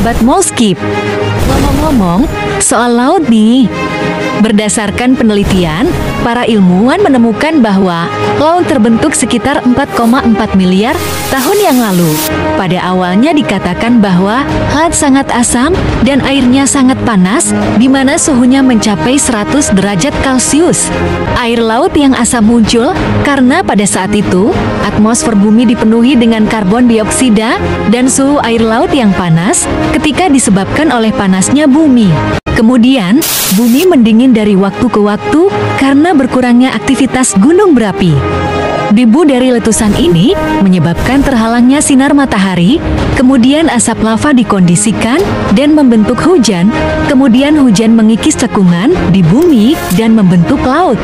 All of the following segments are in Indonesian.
sahabat Moskip. Ngomong-ngomong, soal laut nih. Berdasarkan penelitian, para ilmuwan menemukan bahwa laut terbentuk sekitar 4,4 miliar tahun yang lalu. Pada awalnya dikatakan bahwa laut sangat asam dan airnya sangat panas, di mana suhunya mencapai 100 derajat Celcius. Air laut yang asam muncul karena pada saat itu, atmosfer bumi dipenuhi dengan karbon dioksida dan suhu air laut yang panas ketika disebabkan oleh panasnya bumi. Kemudian, bumi mendingin dari waktu ke waktu karena berkurangnya aktivitas gunung berapi. Debu dari letusan ini menyebabkan terhalangnya sinar matahari, kemudian asap lava dikondisikan dan membentuk hujan, kemudian hujan mengikis cekungan di bumi dan membentuk laut.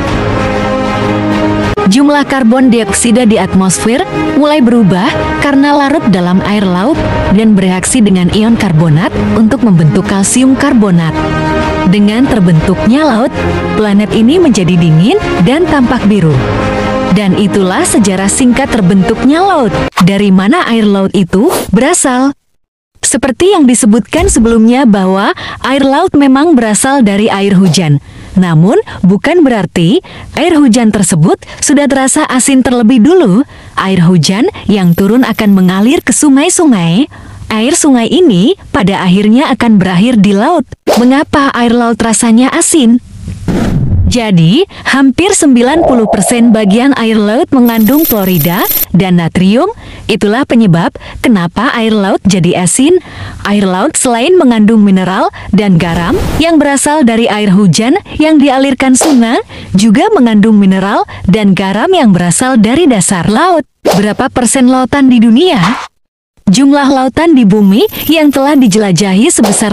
Jumlah karbon dioksida di atmosfer mulai berubah karena larut dalam air laut dan bereaksi dengan ion karbonat untuk membentuk kalsium karbonat. Dengan terbentuknya laut, planet ini menjadi dingin dan tampak biru. Dan itulah sejarah singkat terbentuknya laut. Dari mana air laut itu berasal? Seperti yang disebutkan sebelumnya bahwa air laut memang berasal dari air hujan. Namun, bukan berarti air hujan tersebut sudah terasa asin terlebih dulu. Air hujan yang turun akan mengalir ke sungai-sungai. Air sungai ini pada akhirnya akan berakhir di laut. Mengapa air laut rasanya asin? Jadi, hampir 90% bagian air laut mengandung klorida dan natrium. Itulah penyebab kenapa air laut jadi asin. Air laut selain mengandung mineral dan garam yang berasal dari air hujan yang dialirkan sungai, juga mengandung mineral dan garam yang berasal dari dasar laut. Berapa persen lautan di dunia? Jumlah lautan di bumi yang telah dijelajahi sebesar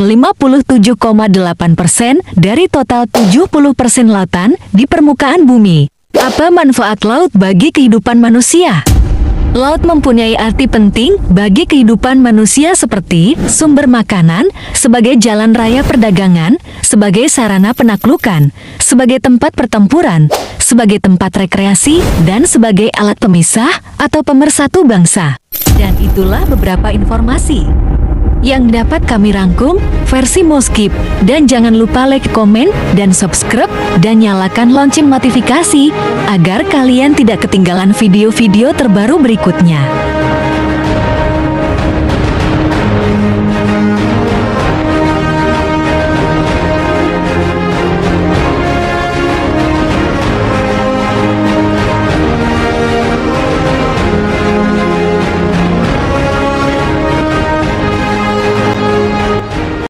57,8% dari total 70% lautan di permukaan bumi. Apa manfaat laut bagi kehidupan manusia? Laut mempunyai arti penting bagi kehidupan manusia seperti sumber makanan, sebagai jalan raya perdagangan, sebagai sarana penaklukan, sebagai tempat pertempuran, sebagai tempat rekreasi, dan sebagai alat pemisah atau pemersatu bangsa. Dan itulah beberapa informasi yang dapat kami rangkum versi Moskip. Dan jangan lupa like, komen, dan subscribe, dan nyalakan lonceng notifikasi agar kalian tidak ketinggalan video-video terbaru berikutnya.